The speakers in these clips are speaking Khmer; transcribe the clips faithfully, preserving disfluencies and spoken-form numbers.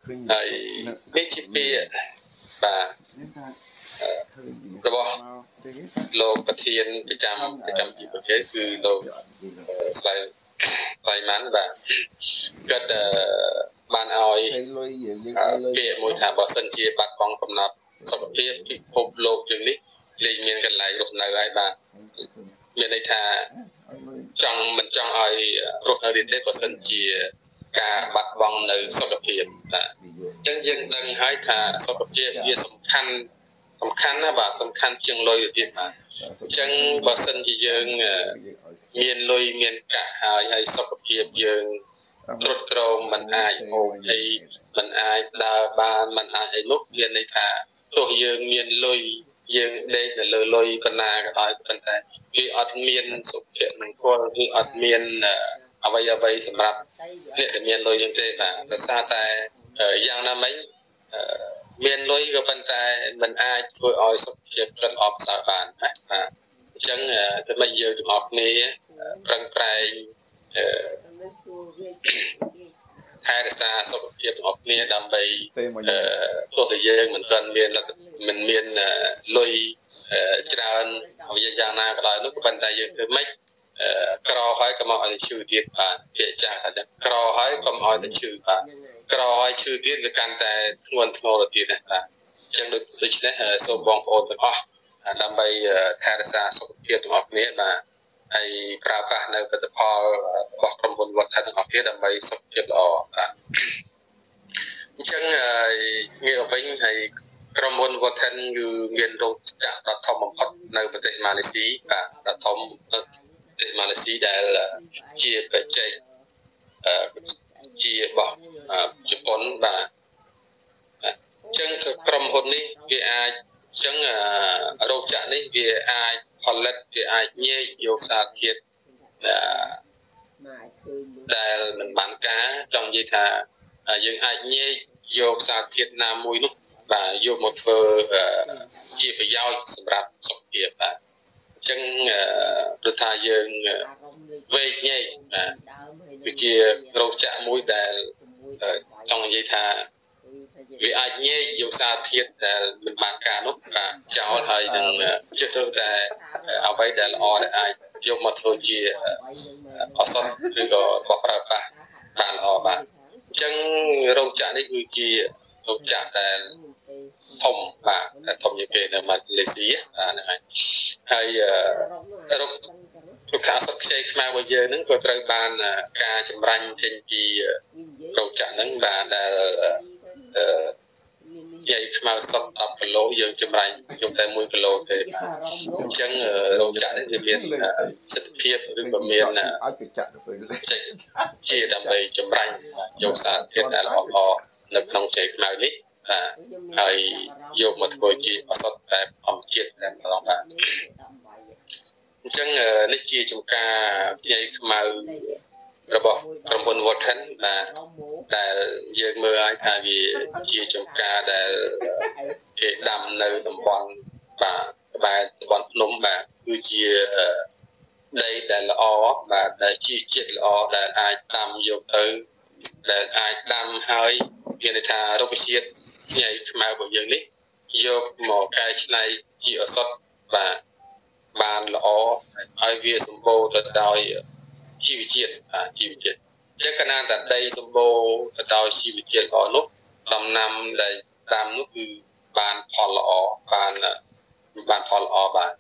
នេះជាពាក្យបាទរបស់លោកប្រធានប្រចាំប្រចាំទីប្រទេសគឺលោកស្លៃស្លៃម៉ាន់បាទគាត់បានឲ្យពាក្យមួយថាបើសិនជាបាត់បង់កំណត់សុខភាពពិភពលោកយើងនេះលែងមានកន្លែងរស់នៅហើយបាទមានន័យថាចង់មិនចង់ឲ្យរស់នៅទៀតទេបើសិនជាការបាត់បង់នៅសុខភាពបាទអញ្ចឹងយើងដឹងហើយថាសុខភាពវាសំខាន់សំខាន់ណាស់បាទសំខាន់ជាងលុយទៅទៀតបាទអញ្ចឹងបើសិនជាយើងមានលុយមានកាក់ហើយហើយសុខភាពយើងរត់ត្រោមមិនអាចអូអីមិនអាចដើរបានមិនអាចអីនោះមានន័យថាទោះយើងមានលុយយើងដេកនៅលើលុយប៉ុណ្ណាក៏ដោយប៉ុន្តែវាអត់មានសុភមង្គលវាអត់មានអ្វីអ្វីសម្រាប់អ្នកដែលមានលុយនឹងទេបាទដោយសារតែយ៉ាងណាមិញមានលុយក៏ប៉ុន្តែមិនអាចធ្វើឲ្យសុខភាពគាត់ល្អប្រសើរបានណាបាទអញ្ចឹងតែមិនយើងទាំងអស់គ្នាប្រឹងប្រែងថែរក្សាសុខភាពទាំងអស់គ្នាដើម្បីទោះតែយើងមិនទាន់មានមិនមានលុយច្រើនអ្វីយ៉ាងណាក៏ដោយនោះក៏ប៉ុន្តែយើងធ្វើម៉េចក្រហើយកុំឲ្យឈឺទៀតបាទពាក្យចាស់ថាក្រហើយកុំឲ្យទៅឈឺបាទក្រឲ្យឈឺទៀតវាកាន់តែធ្ងន់ធ្ងរទៅទៀតណាបាទអញ្ចឹងដូច្នេះសូមបងប្អូនទាំងអស់ដើម្បីថែរក្សាសុខភាពទាំងអស់គ្នាបាទហើយប្រើប្រាស់នៅផលិតផលរបស់ក្រុមហ៊ុនវត្តទាំងអស់គ្នាដើម្បីសុខភាពល្អបាទអញ្ចឹងងាកវិញហើយក្រុមហ៊ុនវត្តគឺមានរោងចក្រដ៏ធំបំផុតនៅប្រទេសម៉ាឡេស៊ីបាទដ៏ធំប្រទេសម៉ាឡេស៊ីដែលជាបច្ចេកជារបស់ជប៉ុនបាទអញ្ចឹងក្រុមហ៊ុននេះវាអាចអញ្ចឹងរោងចក្រនេះវាអាចផលិតវាអាចញែកយកសារធាតុដែលមិនបានការចង់និយាយថាយើងអាចញែកយកសារធាតុណាមួយនោះបាទយកមកធ្វើជាប្រយោជន៍សម្រាប់សុខភាពបាទអញ្ចឹងព្រោះថាយើងវេកញែកបាទគឺជារោងចក្រមួយដែលចង់និយាយថាវាអាចញែកយកសារធាតុដែលមិនបានការនោះបាទចោលហើយនឹងជិះទៅតែអ្វីដែលល្អដែលអាចយកមកធ្វើជាឱសថឬក៏បោះប្រើប្រាស់បានល្អបាទអញ្ចឹងរោងចក្រនេះគឺជារោងចក្រដែលធំបាទតែធំជាងគេនៅម៉ាឡេស៊ីបាទហ្នឹងហើយហើយរោគរុក្ខាឱសថខ្ចីខ្មែររបស់យើងហ្នឹងក៏ត្រូវបានការចម្រាញ់ចេញពីរោងចក្រហ្នឹងបាទដែលនិយាយខ្មៅសុទ្ធ10គីឡូយើងចម្រាញ់យកតែ1គីឡូទេអញ្ចឹងរោងចក្រនេះវាមានសិទ្ធិភាពឬក៏មានអាចទៅចាក់ទៅចេញជាដើម្បីចម្រាញ់យកសារធាតុដែលល្អៗនៅក្នុងខ្ចីខ្មៅនេះបាទហើយយកមកធ្វើជាឱសថបែបធម្មជាតិតែម្ដងបាទអញ្ចឹងនេះជាចំការខ្ចីខ្មៅរបស់ក្រុមហ៊ុន Watson បាទដែលយើងមើលឲ្យថាវាជាចំការដែលគេដាំនៅតំបន់បាទក្បែរតំបន់ភ្នំបាទគឺជាដីដែលល្អបាទដែលជីជាតិល្អដែលអាចដាំយកទៅដែលអាចដាំហើយមានន័យថារុក្ខជាតិខ្ញីខ្មៅរបស់យើងនេះយកមកកែច្នៃជាឱសថបាទបានល្អហើយវាសម្បូរទៅដោយជីវជាតិជីវជាតិអញ្ចឹងកាលណាតែដីសម្បូរទៅដោយជីវជាតិល្អនោះដំណាំដែលដាំនោះគឺបានផលល្អបានបានផលល្អបាទ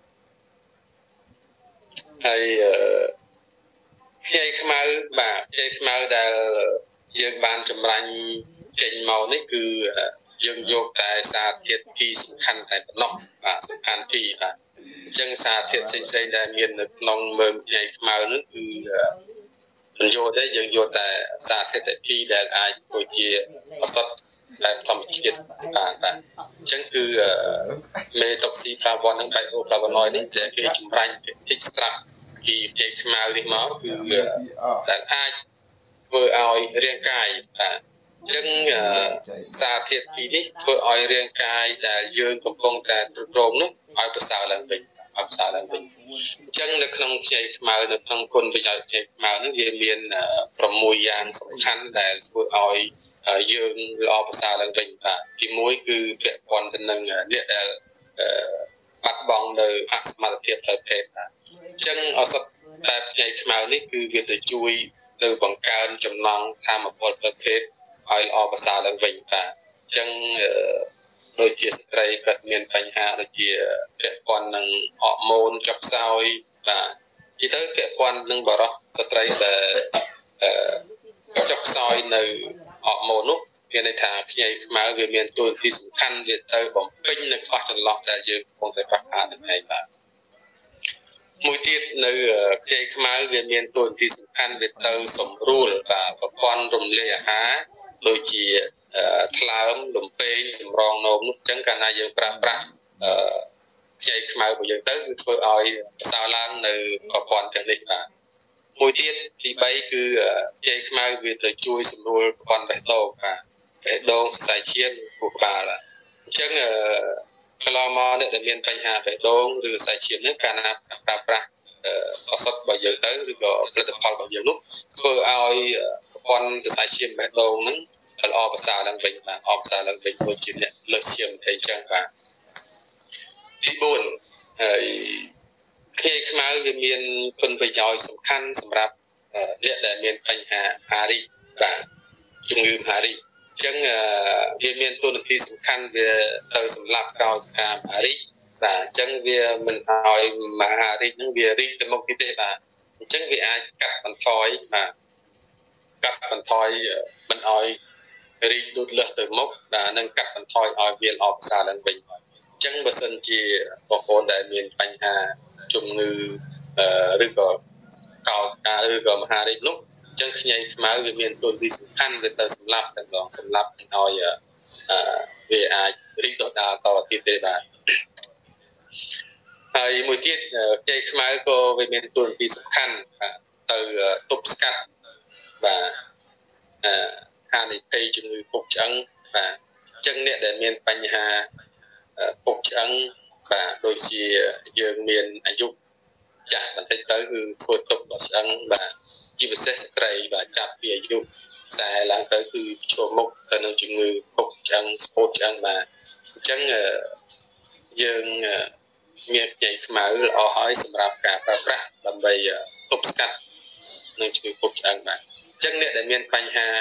ហើយខ្ញីខ្មៅបាទខ្ញីខ្មៅដែលយើងបានចម្រាញ់ចេញមកនេះគឺយើងយកតែសារធាតុពីរសំខាន់តែប៉ុណ្ណោះបាទសំខាន់ពីរបាទអញ្ចឹងសារធាតុផ្សេងៗដែលមាននៅក្នុងមើមខ្ញីខ្មៅនោះគឺមិនយកទេយើងយកតែសារធាតុតែពីរដែលអាចធ្វើជាឱសថបែបធម្មជាតិបាទបាទអញ្ចឹងគឺមេតុកស៊ីផ្លាវ៉ុននិងបៃអូផ្លាវ៉ូណយនេះដែលគេចម្រាញ់ extract ពីខ្ញីខ្មៅនេះមកគឺដែលអាចធ្វើឲ្យរាងកាយបាទអញ្ចឹងសារធាតុពីរនេះធ្វើឲ្យរាងកាយដែលយើងកំពុងតែទ្រុឌទ្រោមនោះឲ្យប្រសើរឡើងវិញឲ្យប្រសើរឡើងវិញអញ្ចឹងនៅក្នុងខ្ញីខ្មៅនៅក្នុងគុណប្រយោជន៍ខ្ញីខ្មៅនោះវាមាន6យ៉ាងសំខាន់ដែលធ្វើឲ្យ dương loภาษาឡើងវិញបាទទីមួយគឺពាក់ព័ន្ធទៅនឹងអ្នកដែលបាត់បង់នៅអសមត្ថភាពផ្លូវភេទបាទអញ្ចឹងឱសថបែបផ្នែកខ្មៅនេះគឺវាទៅជួយទៅបង្កើនចំណង់ធម៌ពលផ្លូវភេទឲ្យល្អប្រសើរឡើងវិញបាទអញ្ចឹងដូចជាស្ត្រីគាត់មានបញ្ហាដូចជាពាក់ព័ន្ធនឹងហូម៉ូនចុះខ្សោយបាទនិយាយទៅពាក់ព័ន្ធនឹងបរិសុទ្ធស្ត្រីដែលចុះខ្សោយនៅហូម៉ូននោះមានន័យថាខ្ញីខ្មៅវាមានតួនាទីសំខាន់វាទៅបំពេញនៅខ្វះចន្លោះដែលយើងកំពុងតែប្រកាសនៅថ្ងៃបាទមួយទៀតនៅខ្ញីខ្មៅវាមានតួនាទីសំខាន់វាទៅសម្រួលបាទប្រព័ន្ធរំលាយអាហារដូចជាថ្លើមលំពេងចម្រងនោមនោះអញ្ចឹងកាលណាយើងប្រើប្រាស់ខ្ញីខ្មៅរបស់យើងទៅគឺធ្វើឲ្យប្រសើរឡើងនៅប្រព័ន្ធទាំងនេះបាទមួយទៀតទីបីគឺខ្ញីខ្មៅវាទៅជួយសម្រួលប្រព័ន្ធបេះដូងបាទបេះដូងសរសៃឈាមខួរក្បាលអញ្ចឹងកន្លងមកអ្នកដែលមានបញ្ហាបេះដូងឬសរសៃឈាមនេះកាលណាប្រើប្រាស់ឱសថរបស់យើងទៅឬក៏ផលិតផលរបស់យើងនោះធ្វើឲ្យប្រព័ន្ធសរសៃឈាមបេះដូងហ្នឹងល្អប្រសើរឡើងវិញបាទអបប្រសើរឡើងវិញដូចជាអ្នកលើសឈាមអីចឹងបាទទីបួនហើយខ្ញីខ្មៅវាមានគុណប្រយោជន៍សំខាន់សម្រាប់អ្នកដែលមានបញ្ហាហារីកបាទជំងឺហារីកអញ្ចឹងវាមានតួនាទីសំខាន់វាទៅសម្រាប់កោសិកាមហារីកបាទអញ្ចឹងវាមិនឲ្យមហារីកនឹងវារីកទៅមុខទេបាទអញ្ចឹងវាអាចកាត់បន្ថយបាទកាត់បន្ថយមិនឲ្យរីកលូតលាស់ទៅមុខបាទនឹងកាត់បន្ថយឲ្យវាល្អប្រសើរឡើងវិញអញ្ចឹងបើសិនជាបងប្អូនដែលមានបញ្ហាជំងឺឬក៏កោសិកាឬក៏មហារីកនោះអញ្ចឹងខ្ញីខ្មៅវាមានតួនាទីសំខាន់វាទៅសម្លាប់ទាំងដងសម្លាប់ឲ្យវាអាចរីកដុះដាលតទៅទៀតទេបាទហើយមួយទៀតខ្ញីខ្មៅក៏វាមានតួនាទីសំខាន់ទៅទប់ស្កាត់បាទហានិភ័យជំងឺពុកឆ្អឹងបាទអញ្ចឹងអ្នកដែលមានបញ្ហាពុកឆ្អឹងបាទដូចជាយើងមានអាយុចាស់បន្តិចទៅគឺធ្វើទុកដល់ឆ្អឹងបាទជាពិសេសស្ត្រីបាទចាប់ពីអាយុខ្សែឡើងទៅគឺចូលមុខទៅនឹងជំងឺពុកឆ្អឹងស្ពោតឆ្អឹងបាទអញ្ចឹងយើងមានខ្ញីខ្មៅល្អហើយសម្រាប់ការប្រើប្រាស់ដើម្បីទប់ស្កាត់នឹងជំងឺពុកឆ្អឹងបាទអញ្ចឹងអ្នកដែលមានបញ្ហា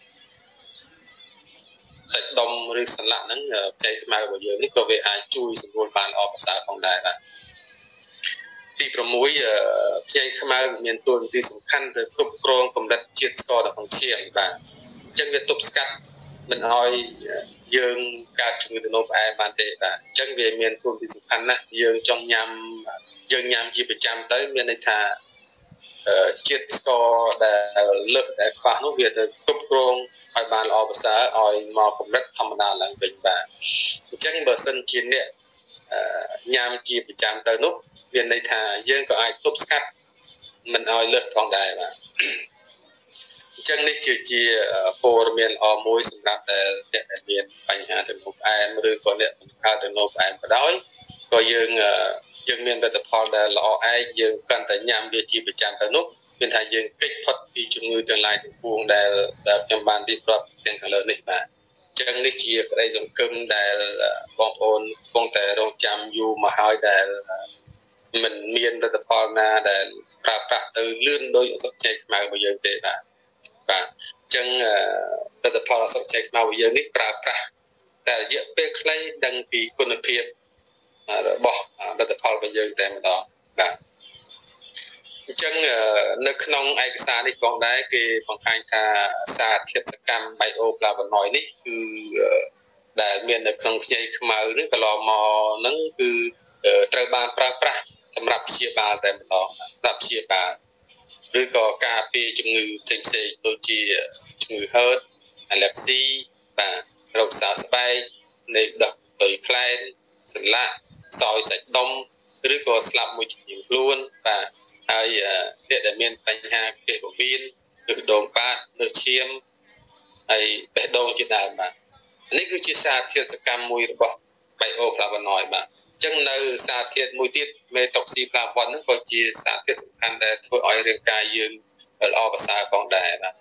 សាច់ដុំឬសន្លាក់ហ្នឹងខ្ញីខ្មៅរបស់យើងនេះក៏វាអាចជួយសម្រួលបានល្អប្រសើរផងដែរបាទទីប្រាំមួយខ្ញីខ្មៅមានតួនាទីសំខាន់ទៅគ្រប់គ្រងកម្រិតជាតិស្ករនៅក្នុងឈាមបាទអញ្ចឹងវាទប់ស្កាត់មិនឲ្យយើងកើតជំងឺទឹកនោមផ្អែមបានទេបាទអញ្ចឹងវាមានតួនាទីសំខាន់ណាស់យើងចង់ញ៉ាំយើងញ៉ាំជាប្រចាំទៅមានន័យថាជាតិស្ករដែលលើសដែលខ្វះនោះវាទៅគ្រប់គ្រងឲ្យបានល្អប្រសើរឲ្យមកកម្រិតធម្មតាឡើងវិញបាទអញ្ចឹងបើសិនជាអ្នកញ៉ាំជាប្រចាំទៅនោះមានន័យថាយើងក៏អាចទប់ស្កាត់មិនឲ្យលើសផងដែរបាទអញ្ចឹងនេះគឺជាព័ត៌មានល្អមួយសម្រាប់អ្នកដែលមានបញ្ហាទឹកនោមផ្អែមឬក៏អ្នកបង្កើតទឹកនោមផ្អែមក៏ដោយក៏យើងយើងមានលទ្ធផលដែលល្អឯកយើងកាន់តែញ៉ាំវាជាប្រចាំទៅនោះមានថាយើងគេចផុតពីជំងឺទាំងឡាយទាំងពួងដែលដែលខ្ញុំបានរៀបរាប់ទាំងខាងលើនេះបាទអញ្ចឹងនេះជាក្តីសង្ឃឹមដែលបងប្អូនកំពុងតែរងចាំយូរមកហើយដែលមិនមានលទ្ធផលណាដែលប្រើប្រាស់ទៅលឿនដោយឱសថខ្ញីខ្មៅរបស់យើងទេបាទបាទអញ្ចឹងលទ្ធផលឱសថខ្ញីខ្មៅរបស់យើងនេះប្រើប្រាស់តែរយៈពេលខ្លីដឹងពីគុណភាពរបស់លទ្ធផលរបស់យើងតែម្ដងបាទអញ្ចឹងនៅក្នុងឯកសារនេះផងដែរគេបង្ហាញថាសារធាតុសកម្ម Bioflavonoid នេះគឺដែលមាននៅក្នុងខ្ញីខ្មៅនេះកន្លងមកហ្នឹងគឺត្រូវបានប្រើប្រាស់សម្រាប់ព្យាបាលតែម្ដងសម្រាប់ព្យាបាលឬក៏ការពារជំងឺផ្សេងផ្សេងដូចជាជំងឺ hurt allergy បាទរោគសើស្បែកនៃដោះផ្ទុយខ្លែងសន្លាក់សោយសាច់ដុំឬក៏ស្លាប់មួយជំងឺខ្លួនបាទហើយអ្នកដែលមានបញ្ហាពេកវៀនឬដងប៉ាតលើឈាមហើយបេះដូងជាដើមបាទនេះគឺជាសារធាតុសកម្មមួយរបស់ Bioflavonoid បាទអញ្ចឹងនៅសារធាតុមួយទៀត Methoxyflavone ហ្នឹងក៏ជាសារធាតុសំខាន់ដែលធ្វើឲ្យរាងកាយយើងល្អប្រសើរផងដែរបាទអ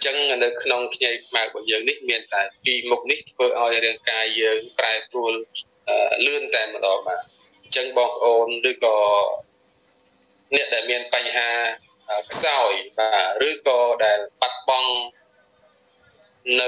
ចឹងនៅក្នុងខ្ញីខ្មៅរបស់យើងនេះមានតែពីរមុខនេះធ្វើឲ្យរាងកាយយើងប្រែប្រួលលឿនតែម្ដងបាទអញ្ចឹងបងប្អូនឬក៏អ្នកដែលមានបញ្ហាខ្សោយបាទឬក៏ដែលបាត់បង់នៅ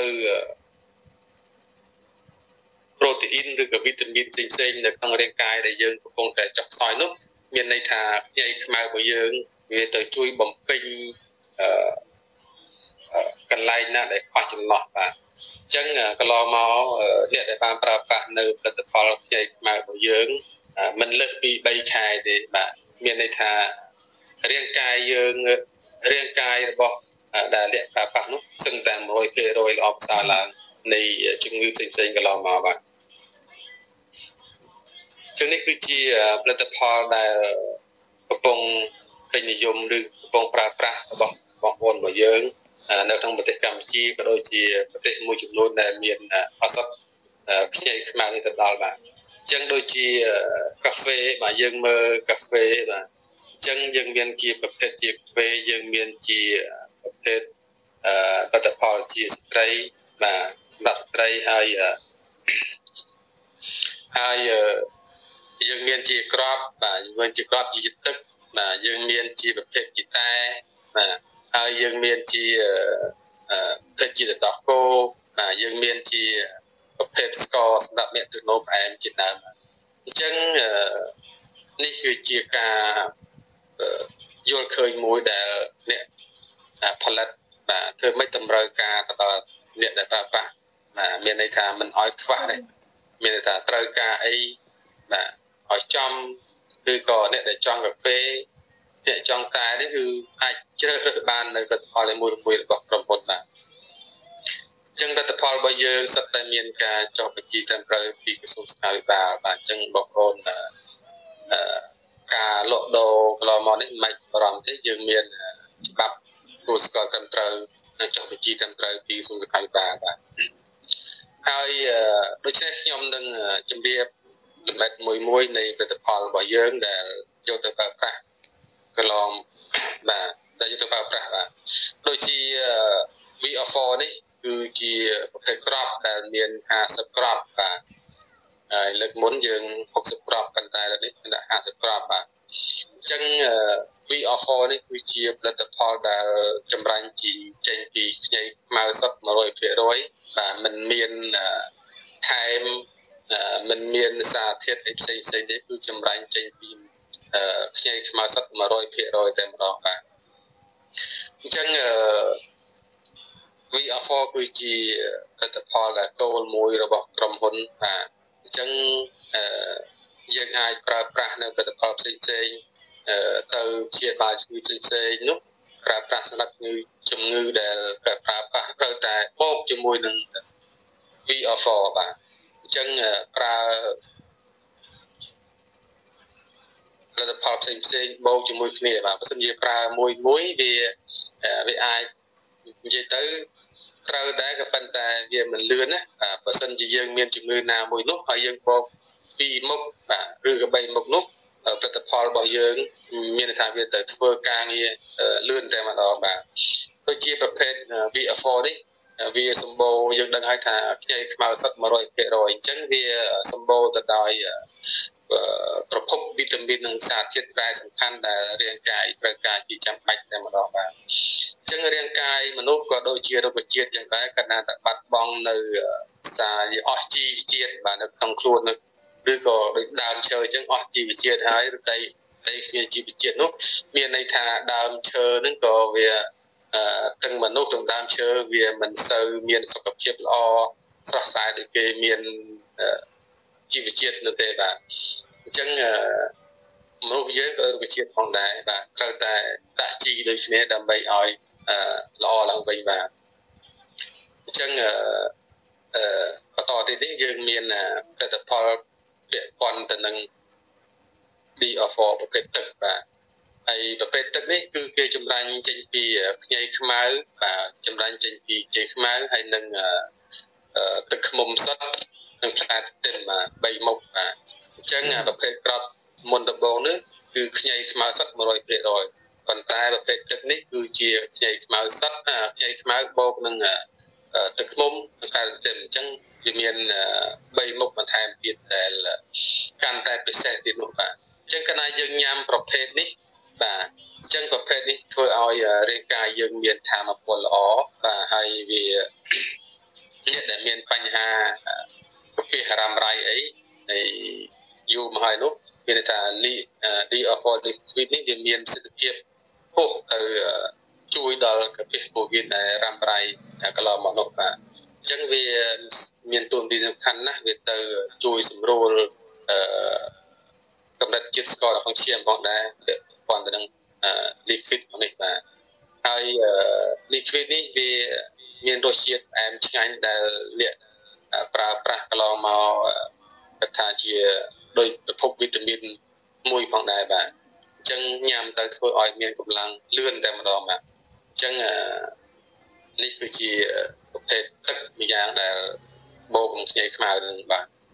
ប្រូតេអ៊ីនឬក៏វីតាមីនផ្សេងៗនៅក្នុងរាងកាយដែលយើងកំពុងតែចុះខ្សោយនោះមានន័យថាខ្ញីខ្មៅរបស់យើងវាទៅជួយបំពេញអឺកន្លែងណាដែលខ្វះចន្លោះបាទអញ្ចឹងកន្លងមកអ្នកដែលបានប្រើប្រាស់នៅផលិតផលខ្ញីខ្មៅរបស់យើងមិនលើសពីបីខែទេបាទមានន័យថារាងកាយយើងរាងកាយរបស់ដែលអ្នកប្រើប្រាស់នោះសឹងតែ một trăm phần trăm ល្អប្រសើរឡើងនៃជំងឺផ្សេងៗកន្លងមកបាទចឹងនេះគឺជាផលិតផលដែលកំពុងពេញនិយមឬកំពុងប្រើប្រាស់របស់បងប្អូនរបស់យើងនៅក្នុងប្រទេសកម្ពុជាក៏ដូចជាប្រទេសមួយចំនួនដែលមានឱសថខ្ញីខ្មៅនេះទៅដល់បាទអញ្ចឹងដូចជាកាហ្វេបាទយើងមើលកាហ្វេបាទអញ្ចឹងយើងមានជាប្រភេទជាកាហ្វេយើងមានជាប្រភេទអឺផលិតផលជាស្ត្រីបាទសម្រាប់ស្ត្រីហើយហើយយើងមានជាក្របបាទយើងមានជាក្របជាទឹកបាទយើងមានជាប្រភេទជាតែបាទហើយយើងមានជាប្រភេទជាទឹកដោះគោបាទយើងមានជាប្រភេទស្ករសម្រាប់អ្នកទឹកនោមផ្អែមជាដើមអញ្ចឹងនេះគឺជាការយល់ឃើញមួយដែលអ្នកផលិតបាទធ្វើមិនតម្រូវការទៅដល់អ្នកដែលប្រើប្រាស់បាទមានន័យថាមិនឲ្យខ្វះទេមានន័យថាត្រូវការអីបាទឲ្យចំឬក៏អ្នកដែលចង់កាហ្វេអ្នកចង់តែនេះគឺអាចជ្រើសរើសបាននៅផលិតផលមួយមួយរបស់ក្រុមហ៊ុនបាទអញ្ចឹងផលិតផលរបស់យើងសិតតែមានការចុះបញ្ជីត្រឹមត្រូវពីក្រសួងសុខាភិបាលបាទអញ្ចឹងបងប្អូនអឺការលក់ដូរកន្លងមកនេះមិនបារម្ភទេយើងមានច្បាប់គោលស្គាល់ត្រឹមត្រូវនិងចុះបញ្ជីត្រឹមត្រូវពីក្រសួងសុខាភិបាលបាទហើយដូច្នេះខ្ញុំនឹងជម្រាបលំដាប់មួយមួយនៃផលិតផលរបស់យើងដែលយកទៅប្រើប្រាស់កន្លងបាទដែលយកទៅប្រើប្រាស់បាទដូចជា វី អារ ហ្វ័រ នេះគឺជាប្រភេទក្របដែលមានห้าสิบក្របបាទហើយលើកមុនយើងหกสิบក្របប៉ុន្តែឥឡូវនេះមានห้าสิบក្របបាទអញ្ចឹង វី អារ ហ្វ័រ នេះគឺជាផលិតផលដែលចម្រាញ់ជីចេញពីខ្ញីខ្មៅសុទ្ធ một trăm phần trăm បាទมันមានថែមมันមានសារធាតុផ្សេងផ្សេងទេគឺចម្រាញ់ចេញពីខ្ញីខ្មៅសុទ្ធ một trăm phần trăm តែម្ដងបាទអញ្ចឹង វី អារ ហ្វ័រ គឺជាផលិតផលដែលគោលមួយរបស់ក្រុមហ៊ុនបាទអញ្ចឹងយើងអាចប្រើប្រាស់នៅផលិតផលផ្សេងផ្សេងទៅព្យាបាលជំងឺផ្សេងផ្សេងនោះប្រើប្រាស់សម្រាប់ជំងឺដែលប្រើប្រាស់ត្រូវតែបូកជាមួយនឹង វី អារ ហ្វ័រ បាទអញ្ចឹងប្រើផលិតផលផ្សេងផ្សេងបូកជាមួយគ្នាបាទបើសិនជាប្រើមួយមួយវាវាអាចនិយាយទៅត្រូវដែរក៏ប៉ុន្តែវាមិនលឿនណាបើសិនជាយើងមានជំងឺណាមួយនោះហើយយើងបូកពីរមុខបាទឬក៏បីមុខនោះផលិតផលរបស់យើងមានន័យថាវាទៅធ្វើការងារលឿនតែម្ដងបាទដូចជាប្រភេទ វី អារ ហ្វ័រ នេះវាសម្បូរយើងដឹងហើយថាខ្ញីខ្មៅសុទ្ធ một trăm phần trăm អញ្ចឹងវាសម្បូរទៅដោយប្រភពវីតាមីននិងសារធាតុដែលសំខាន់ដែលរាងកាយត្រូវការជាចាំបាច់តែម្ដងបាទអញ្ចឹងរាងកាយមនុស្សក៏ដូចជារុក្ខជាតិចឹងដែរក៏ណាតែបាត់បង់នៅសារអស់ជីវជាតិបាទនៅក្នុងខ្លួននោះឬក៏ដូចដើមឈើអញ្ចឹងអស់ជីវជាតិហើយឬដីដីគ្មានជីវជាតិនោះមានន័យថាដើមឈើហ្នឹងក៏វាទាំងមនុស្សទាំងដើមឈើវាមិនសូវមានសុខភាពល្អស្រស់ស្រាយដូចគេមានជីវជាតិនោះទេបាទអញ្ចឹងមនុស្សយើងក៏រុក្ខជាតិផងដែរបាទត្រូវតែដាក់ជីដូចគ្នាដើម្បីឲ្យល្អឡើងវិញបាទអញ្ចឹងបន្តទៀតនេះយើងមានផលិតផលពាក់ព័ន្ធទៅនឹង វី អារ ហ្វ័រ ប្រភេទទឹកបាទហើយប្រភេទទឹកនេះគឺគេចម្រាញ់ចេញពីខ្ញីខ្មៅបាទចម្រាញ់ចេញពីខ្ញីខ្មៅហើយនឹងទឹកឃ្មុំសុទ្ធនិងផ្លែទិនបាទបីមុខបាទអញ្ចឹងប្រភេទក្របមុនដំបូងនេះគឺខ្ញីខ្មៅសុទ្ធ một trăm phần trăm ប៉ុន្តែប្រភេទទឹកនេះគឺជាខ្ញីខ្មៅសុទ្ធខ្ញីខ្មៅបូកនឹងទឹកឃ្មុំតែតែអញ្ចឹងវាមានបីមុខបន្ថែមទៀតដែលកាន់តែពិសេសទៀតនោះបាទអញ្ចឹងកាលណាយើងញ៉ាំប្រភេទនេះបាទអញ្ចឹងប្រភេទនេះធ្វើឲ្យរាងកាយយើងមានថាមពលល្អបាទហើយវាអ្នកដែលមានបញ្ហាប្រភេទរ៉ាំរ៉ៃអីហើយយូរមកហើយនោះមានថា D O four liquid នេះវាមានប្រសិទ្ធភាពខ្ពស់ទៅជួយដល់កាពះពោះវៀនដែលរ៉ាំរ៉ៃកន្លងមកនោះបាទអញ្ចឹងវាមានតួនាទីសំខាន់ណាស់វាទៅជួយសម្រួលអឺកម្រិតជាតិស្ករនៅក្នុងឈាមផងដែរប៉ុន្តែនឹង liquid នេះបាទហើយ liquid នេះវាមានរសជាតិផ្អែមឆ្ងាញ់ដែលលាក់ប្រើប្រាស់កន្លងមកគាត់ថាជាដោយប្រភពវីតាមីនមួយផងដែរបាទអញ្ចឹងញ៉ាំទៅធ្វើឲ្យមានកម្លាំងលឿនតែម្ដងបាទអញ្ចឹងនេះគឺជាប្រភេទទឹកម្យ៉ាងដែលបូកនឹងខ្ញីខ្មៅនឹងបាទ